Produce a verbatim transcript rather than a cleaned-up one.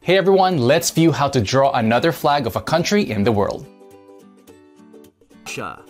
Hey everyone, let's view how to draw another flag of a country in the world. Russia.